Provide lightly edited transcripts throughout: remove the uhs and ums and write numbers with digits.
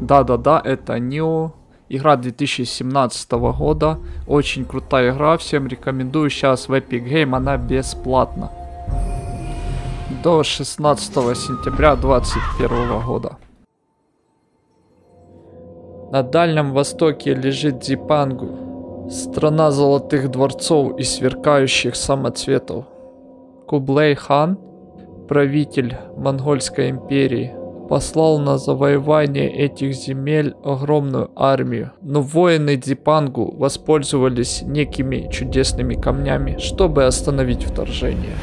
Да-да-да, это Nioh. Игра 2017 года. Очень крутая игра. Всем рекомендую. Сейчас в Epic Game она бесплатна. До 16 сентября 2021 года. На Дальнем Востоке лежит Зипангу. Страна золотых дворцов и сверкающих самоцветов. Кублай-хан, правитель Монгольской империи, послал на завоевание этих земель огромную армию, но воины Зипангу воспользовались некими чудесными камнями, чтобы остановить вторжение.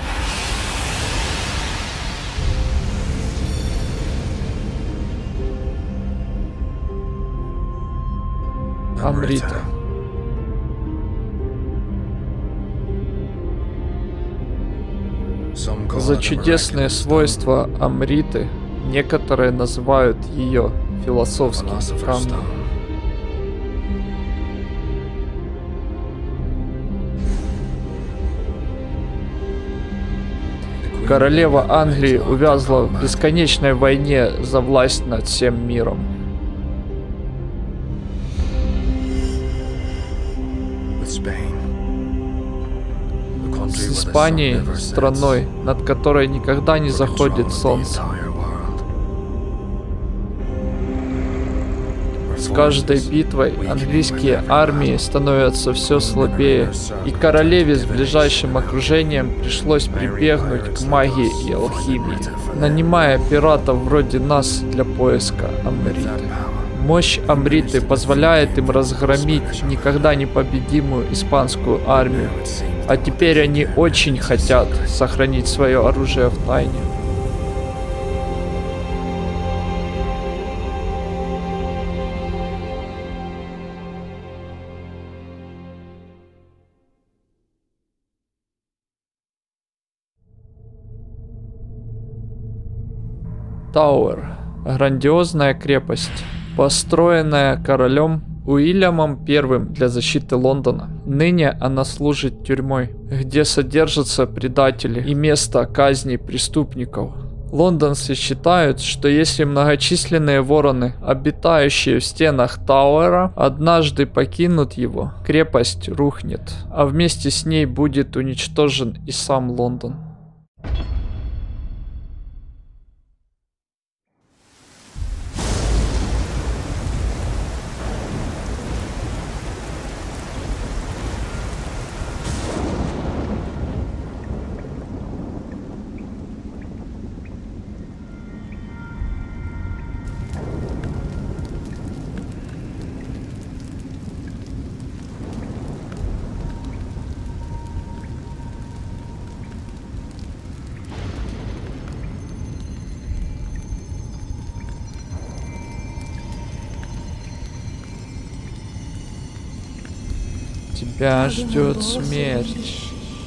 Амрита. За чудесные свойства Амриты некоторые называют ее философским камнем. Королева Англии увязла в бесконечной войне за власть над всем миром. С Испанией, страной, над которой никогда не заходит солнце. С каждой битвой английские армии становятся все слабее, и королеве с ближайшим окружением пришлось прибегнуть к магии и алхимии, нанимая пиратов вроде нас для поиска Амриты. Мощь Амриты позволяет им разгромить никогда не победимую испанскую армию, а теперь они очень хотят сохранить свое оружие в тайне. Тауэр. Грандиозная крепость, построенная королем Уильямом I для защиты Лондона. Ныне она служит тюрьмой, где содержатся предатели и место казни преступников. Лондонцы считают, что если многочисленные вороны, обитающие в стенах Тауэра, однажды покинут его, крепость рухнет, а вместе с ней будет уничтожен и сам Лондон. Тебя ждет смерть.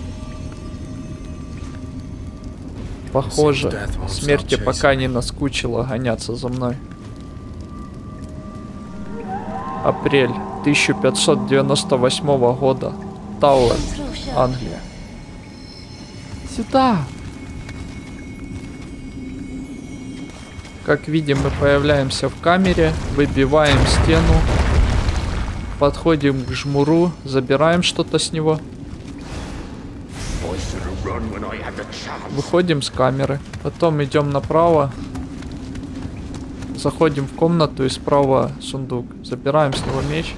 Похоже, смерти пока не наскучило гоняться за мной. Апрель 1598 года. Тауэр, Англия. Сюда! Как видим, мы появляемся в камере, выбиваем стену. Подходим к жмуру, забираем что-то с него. Выходим с камеры. Потом идем направо. Заходим в комнату и справа сундук. Забираем с него меч.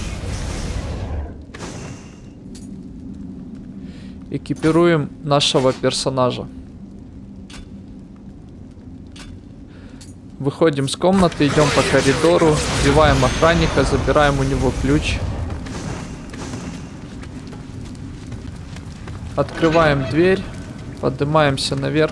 Экипируем нашего персонажа. Выходим с комнаты, идем по коридору, убиваем охранника, забираем у него ключ. Открываем дверь, поднимаемся наверх.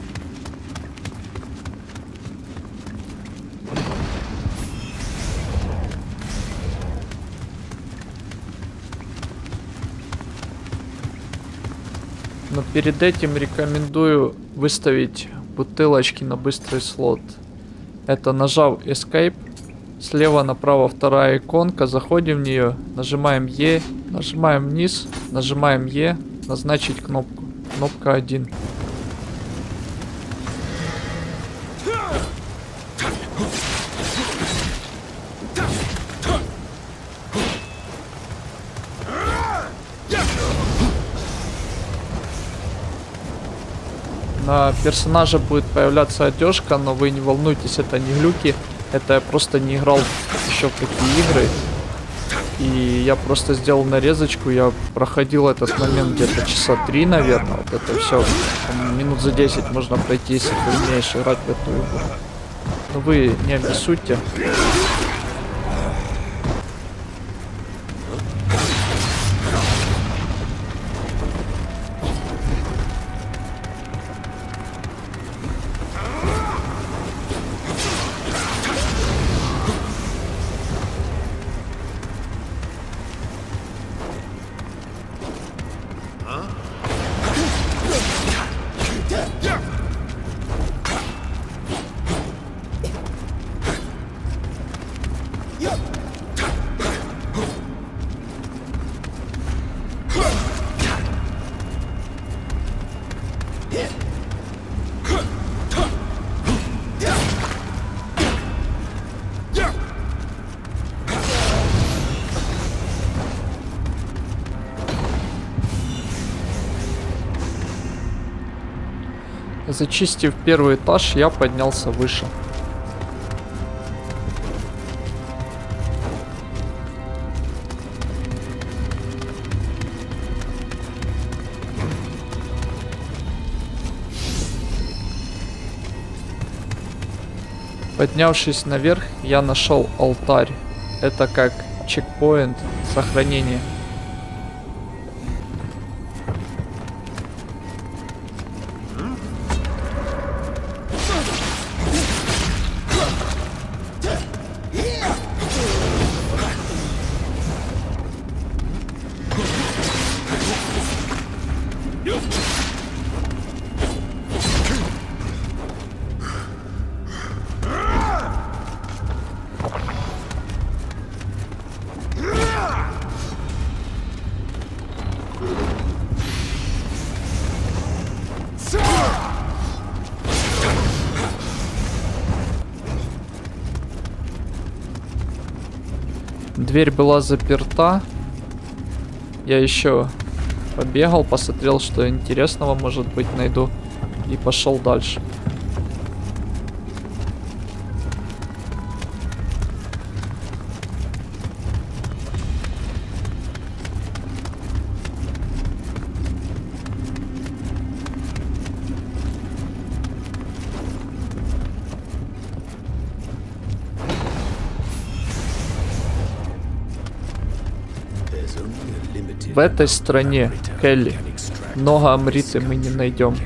Но перед этим рекомендую выставить бутылочки на быстрый слот. Это нажав Escape, слева направо вторая иконка, заходим в нее, нажимаем E, нажимаем вниз, нажимаем E, назначить кнопку. Кнопка 1. На персонаже будет появляться одежка, но вы не волнуйтесь, это не глюки. Это я просто не играл еще в такие игры. И я просто сделал нарезочку, я проходил этот момент где-то часа 3, наверное. Вот это все, минут за 10 можно пройти, если ты умеешь играть в эту игру. Но вы не обессудьте. Зачистив первый этаж, я поднялся выше. Поднявшись наверх, я нашел алтарь. Это как чекпоинт сохранения. Дверь была заперта. Я еще побегал, посмотрел, что интересного, может быть, найду. И пошел дальше. В этой стране, Келли, много амриты мы не найдем.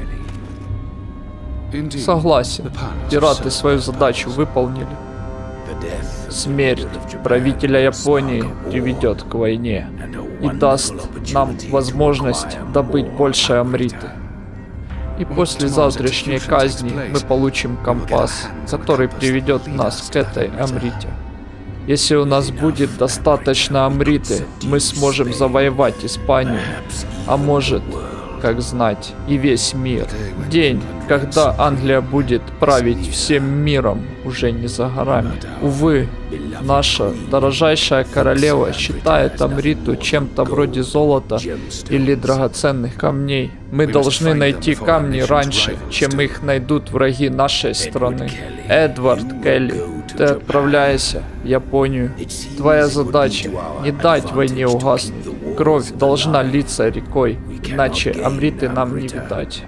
Согласен. Пираты свою задачу выполнили. Смерть правителя Японии приведет к войне и даст нам возможность добыть больше амриты. И после завтрашней казни мы получим компас, который приведет нас к этой амрите. Если у нас будет достаточно амриты, мы сможем завоевать Испанию, а может, как знать, и весь мир. День, когда Англия будет править всем миром, уже не за горами. Увы, наша дорожайшая королева считает амриту чем-то вроде золота или драгоценных камней. Мы должны найти камни раньше, чем их найдут враги нашей страны. Эдвард Келли, ты отправляйся в Японию. Твоя задача — не дать войне угаснуть. Кровь должна литься рекой, иначе амриты нам не видать.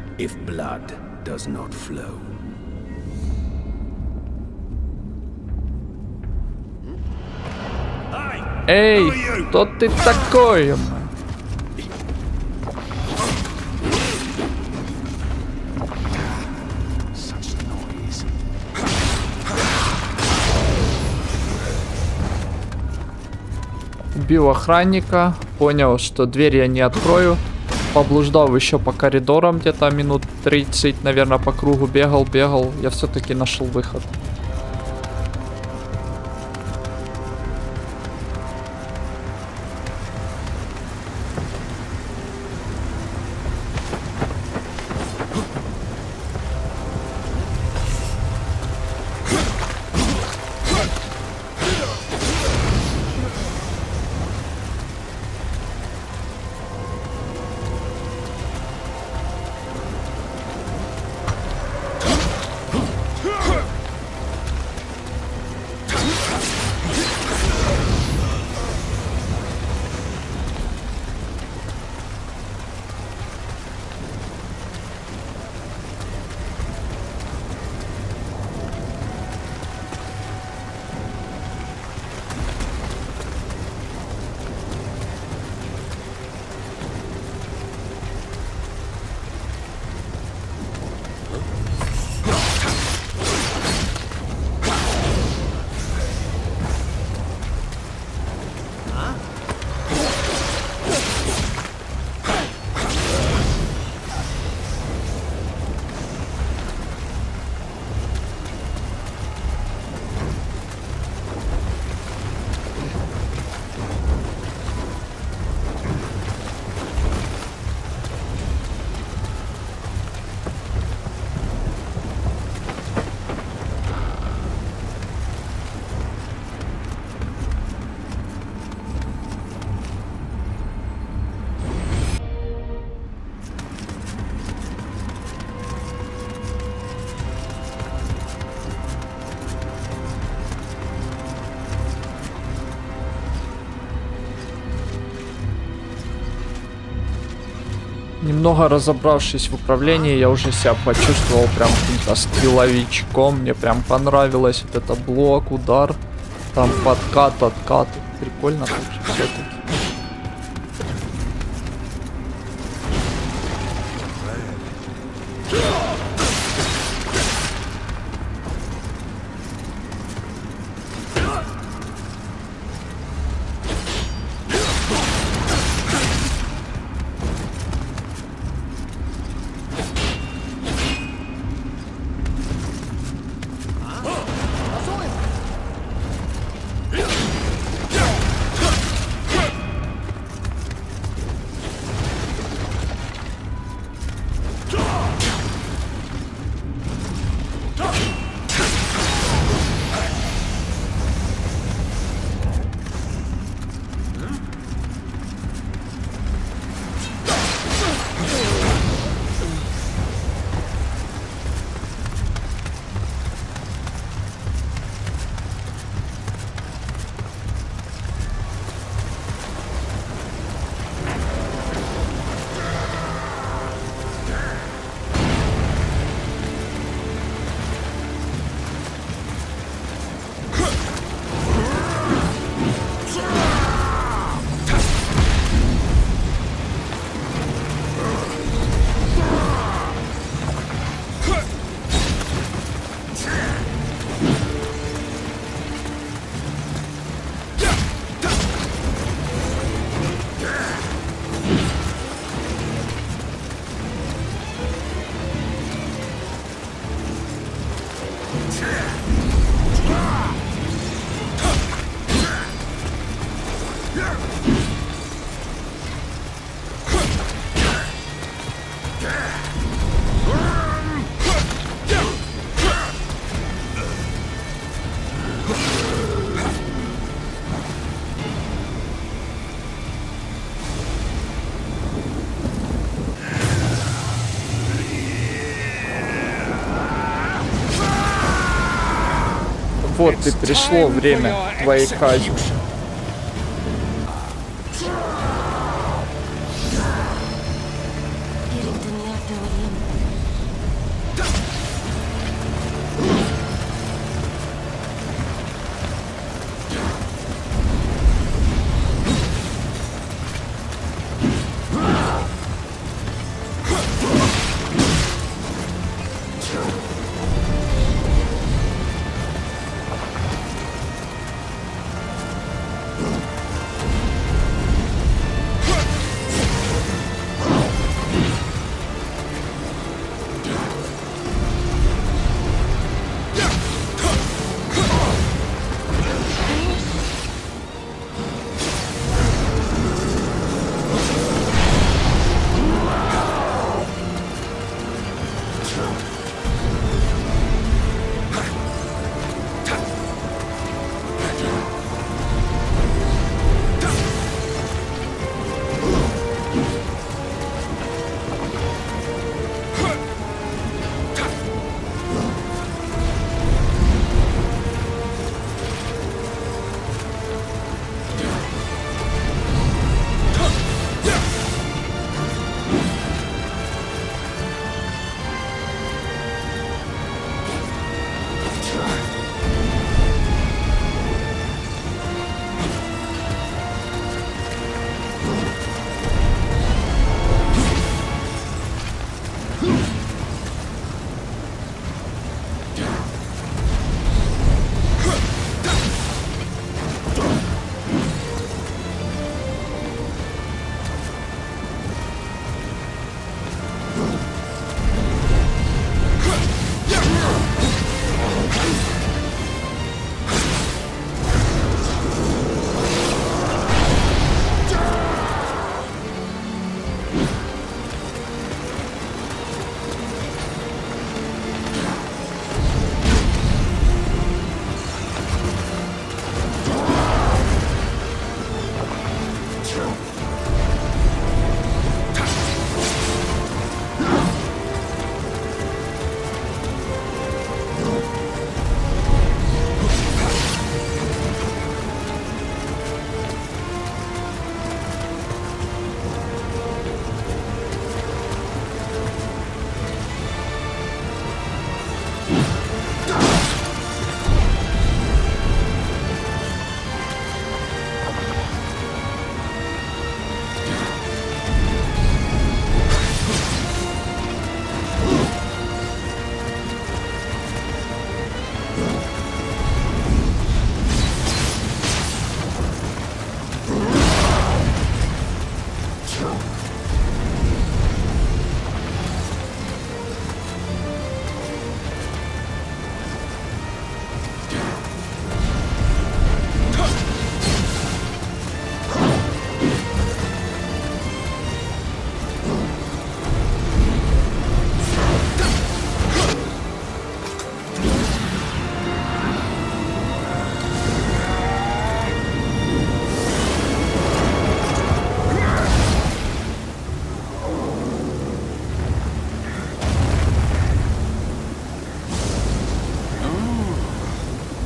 Эй, кто ты такой? Убил охранника, понял, что дверь я не открою. Поблуждал еще по коридорам, где-то минут 30, наверное, по кругу бегал. Я все-таки нашел выход. Немного разобравшись в управлении, я уже себя почувствовал прям каким-то скилловичком. Мне прям понравилось вот это блок, удар, там подкат, откат. Прикольно так же все-таки. Вот и пришло время твоей казни.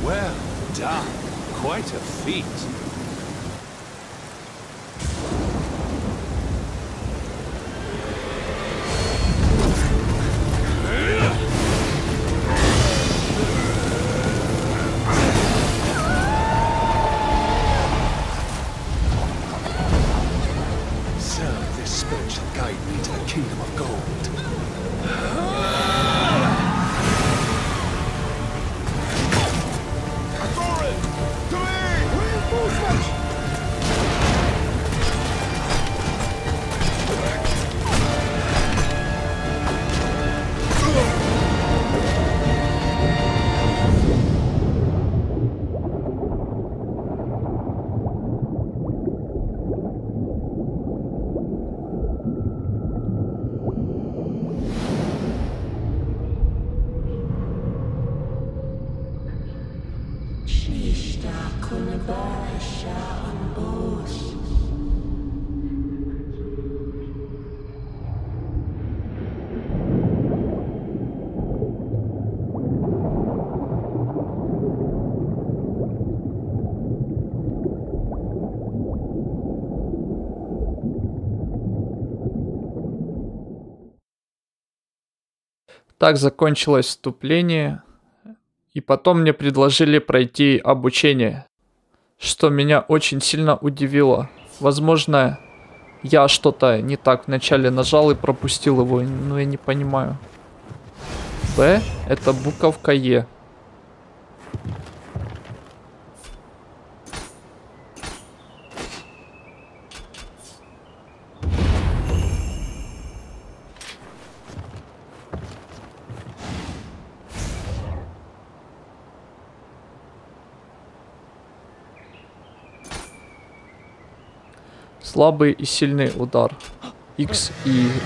Well done. Quite a feat. So this spirit shall guide me to the kingdom of gold. Так закончилось вступление. И потом мне предложили пройти обучение, что меня очень сильно удивило. Возможно, я что-то не так вначале нажал и пропустил его, но я не понимаю. Б — это буковка Е. Слабый и сильный удар. X и Y.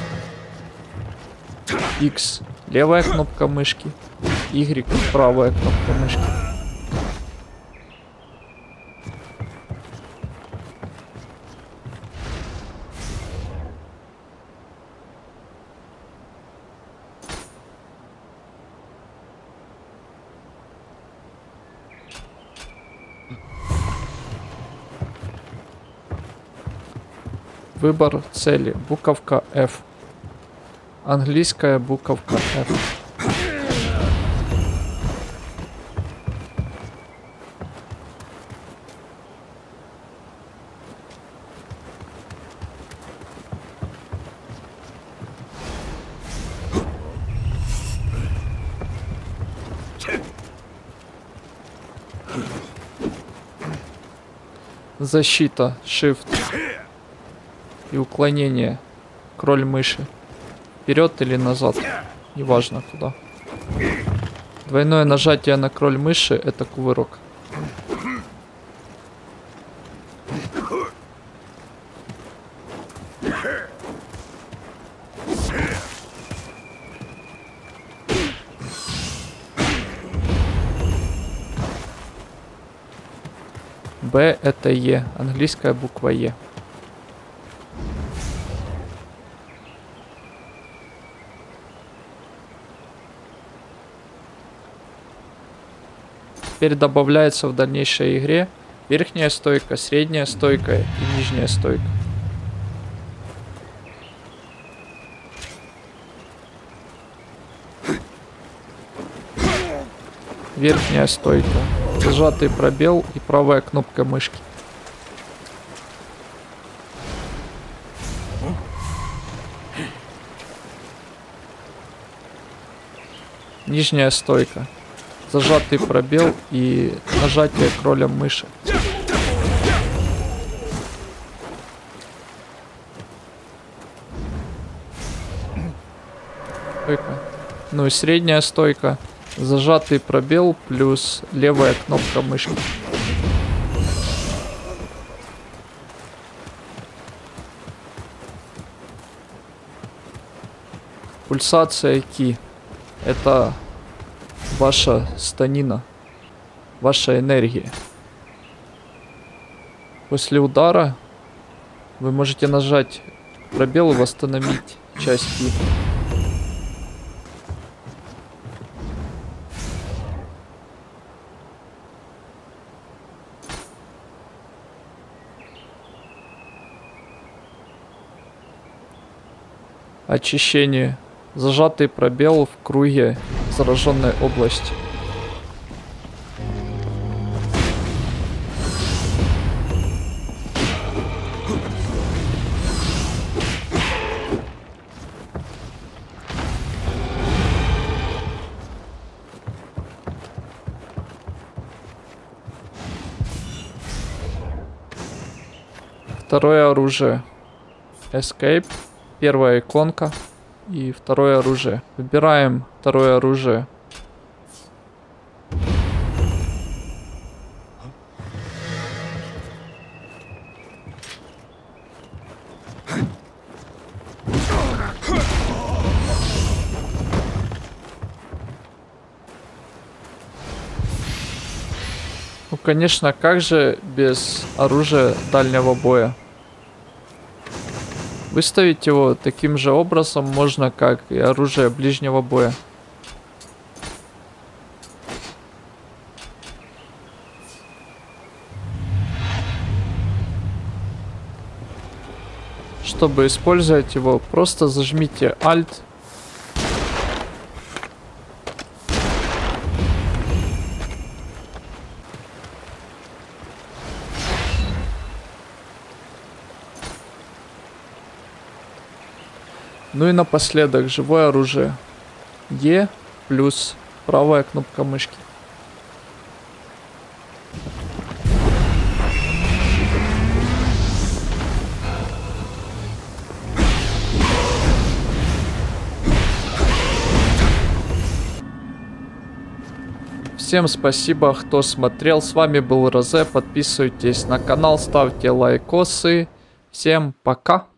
X — левая кнопка мышки. Y — правая кнопка мышки. Выбор цели. Буковка F. Английская буковка F. Защита. Shift. И уклонение. Кроль мыши. Вперед или назад. Неважно куда. Двойное нажатие на кроль мыши — это кувырок. Б — это Е. Английская буква Е. Теперь добавляется в дальнейшей игре верхняя стойка, средняя стойка и нижняя стойка. Верхняя стойка. Зажатый пробел и правая кнопка мышки. Нижняя стойка. Зажатый пробел и нажатие кролем мыши. Стойка. Ну и средняя стойка. Зажатый пробел плюс левая кнопка мышки. Пульсация ки. Это ваша станина, ваша энергия. После удара вы можете нажать пробел и восстановить часть ки. Очищение. Зажатый пробел в круге зараженной области. Второе оружие. Escape. Первая иконка. И второе оружие. Выбираем второе оружие. Ну, конечно, как же без оружия дальнего боя? Выставить его таким же образом можно, как и оружие ближнего боя. Чтобы использовать его, просто зажмите Alt. Ну и напоследок, живое оружие. E плюс правая кнопка мышки. Всем спасибо, кто смотрел. С вами был Розе. Подписывайтесь на канал, ставьте лайкосы. Всем пока.